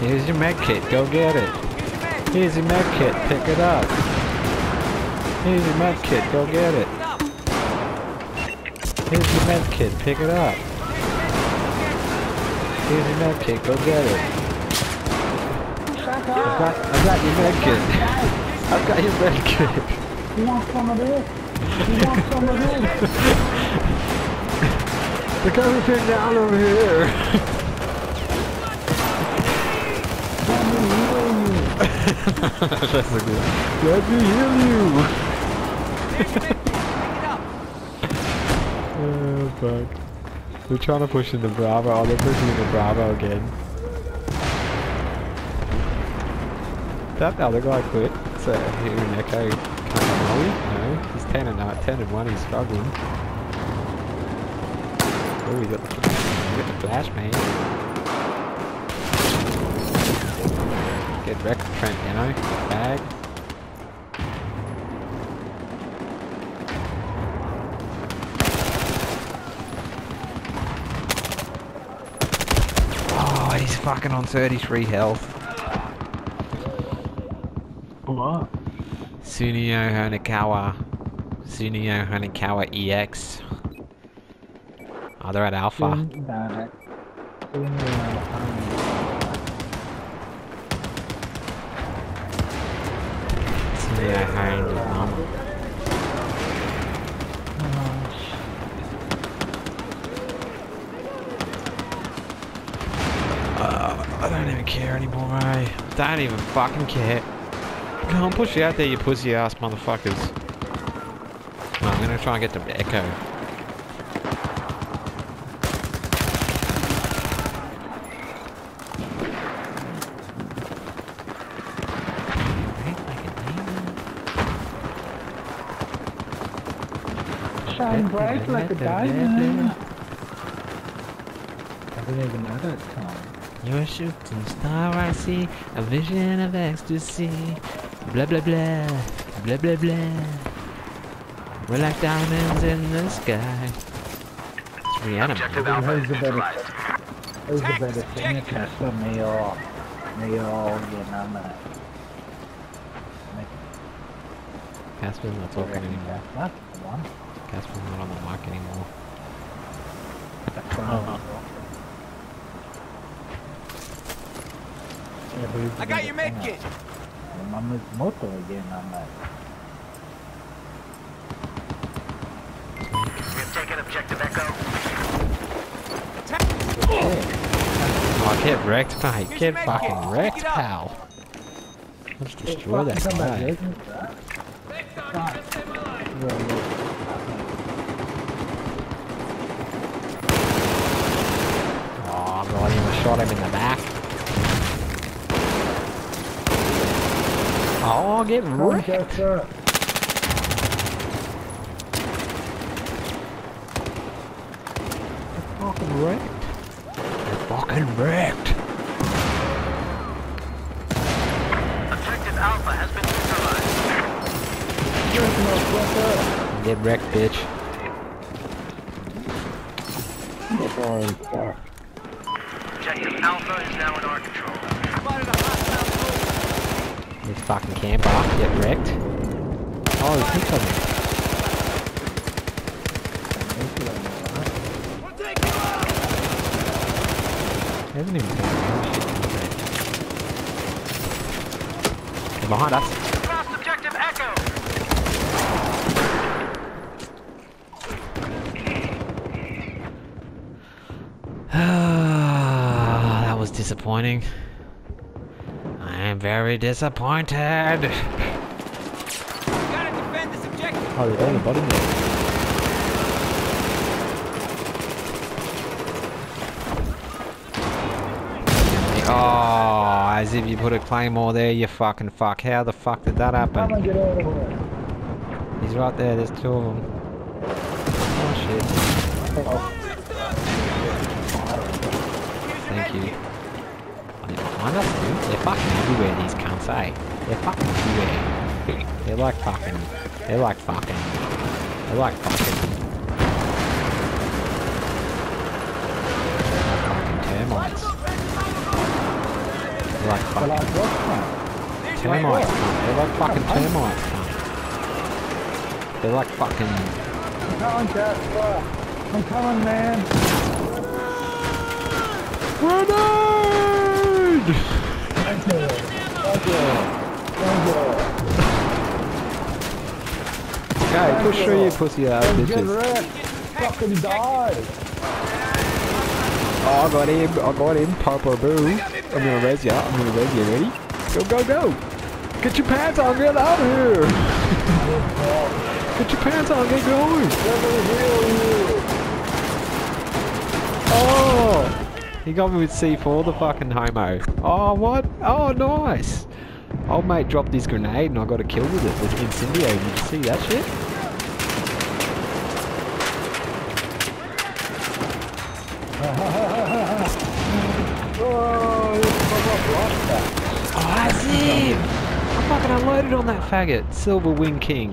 Here's your med kit, go get it. Here's your med kit, pick it up. Here's your med kit, go get it. Here's your med kit, pick it up. Here's your med kit, go get it. I've got your med kit. I've got your med kit. You want some of this? You want some of this? Look everything down over here. Let me heal you. That's a good. Let me heal you. Oh fuck. They're trying to push into Bravo. Oh, they're pushing into Bravo again. That other guy quit. So here in Echo can't molly. No, he's 10 and 1. He's struggling. Oh, we got the flash, man. Get wrecked, Trent, you know? Bag. Oh, he's fucking on 33 health. What? Sunio Honikawa EX. Oh, they're at Alpha. Sunio Honikawa. I don't even care anymore, eh? Don't even fucking care. Come on, push you out there, you pussy ass motherfuckers. Oh, I'm gonna try and get the Echo. Shine bright like a diamond. I didn't even know that song. You're a shooting star, I see a vision of ecstasy. Blah blah blah, blah blah blah. We're like diamonds in the sky. It's Rihanna. Who's the better singer, Tesla, me or Yanama? Casper's not talking anymore. That's the one. Casper's not on the mic anymore. That's the one. I got your med kit! Mama's moto again on that. We've taken objective Echo. Oh, get wrecked, mate. Get fucking wrecked, pal. Let's destroy that guy. Oh, I'm not even shot him in the back. Oh, get wrecked! Fucking wrecked! You're fucking wrecked! Objective Alpha has been neutralized. Get wrecked, bitch. Objective Alpha is now in our control. This fucking camper, get wrecked. Oh, he's hit on me. He hasn't even done shit. They're behind us. Lost objective Echo. That was disappointing. I am very disappointed. Gotta defend this objective. Oh, they're down the bottom there. Oh, as if you put a claymore there, you fucking fuck. How the fuck did that happen? He's right there, there's two of them. Oh shit. Thank you. Oh, they're behind us, dude. They're fucking everywhere, these cunts, eh? They're fucking everywhere. They're like fucking... They're like fucking... They're like fucking termites. like They're fucking like what, man? termites, cunt. They're like fucking termites, cunt. They're like fucking... I'm coming, Jasper. I'm coming, man. Grenade! Thank you. Thank you. Thank you. Okay, push through you pussy ass Get bitches. wrecked. Fucking die. Oh, I got him, Papa Boo. I'm gonna res ya, ready? Go, go, go! Get your pants on, get out of here! Get your pants on, get going! Oh! He got me with C4, the fucking homo. Oh, what? Oh, nice! Old mate dropped his grenade and I got a kill with it, with incendiary. Did you see that shit? Oh, that's him! I fucking unloaded on that faggot. Silver Wing King.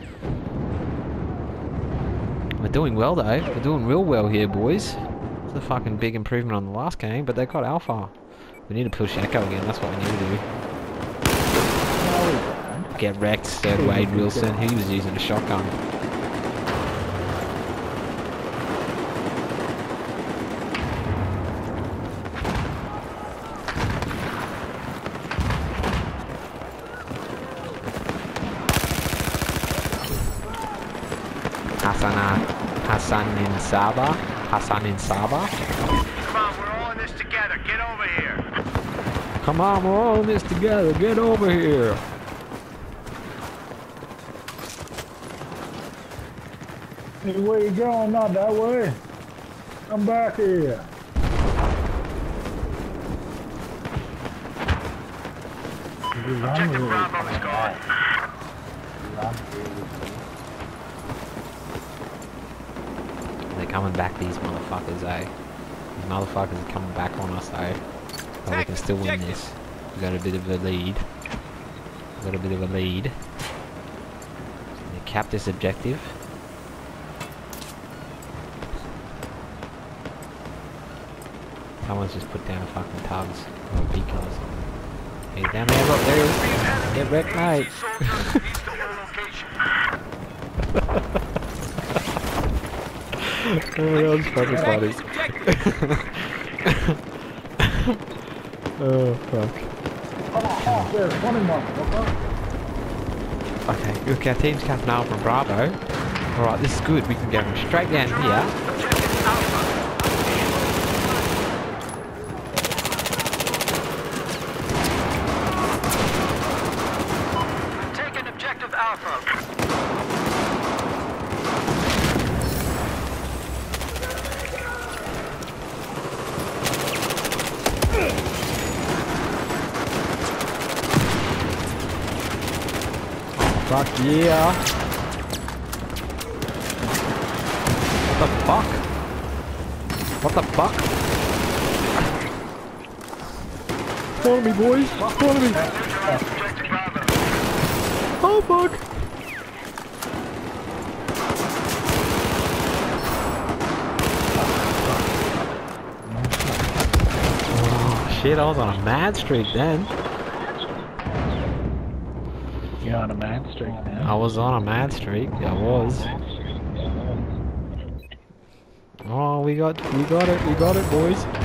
We're doing well though. We're doing real well here, boys. It's a fucking big improvement on the last game, but they got Alpha. We need to push Echo again, that's what we need to do. Get wrecked, Sir Wade Wilson. He was using a shotgun. Hassan in Saba. Hassan in Saba. Come on, we're all in this together. Get over here. Come on, we're all in this together. Get over here. Hey, where you going? Not that way. Come back here. Objective Bravo is gone. They're coming back, these motherfuckers, eh? These motherfuckers are coming back on us, eh? But we can still win this. We got a bit of a lead. They cap this objective. Someone's just put down a fucking tugs or a beacon or something. Hey, down there, look, there he is. Get wrecked, mate. Oh, that was fucking funny. Oh, fuck. Okay, look, our team's Captain Alpha and Bravo. Alright, this is good. We can go straight down here. Taking objective Alpha. Fuck yeah. What the fuck? What the fuck? Follow me, boys. Follow me. Oh, fuck. Oh, shit, I was on a mad streak then. You're on a mad streak now. I was on a mad streak. I was. Oh, we got it, boys.